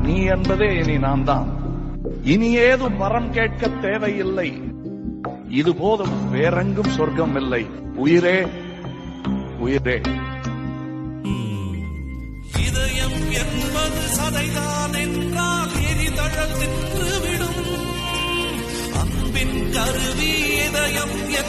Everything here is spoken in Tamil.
நீ என்பதே இனி நான் தான். இனி ஏதும் வரம் கேட்க தேவையில்லை. இது போதும், வேறெங்கும் சொர்க்கம் இல்லை. உயிரே உயிரே. இதயம் என்பது சதைதான் என்றால் எரிதழல் தின்றுவிடும். அன்பின் கருவி இதயம்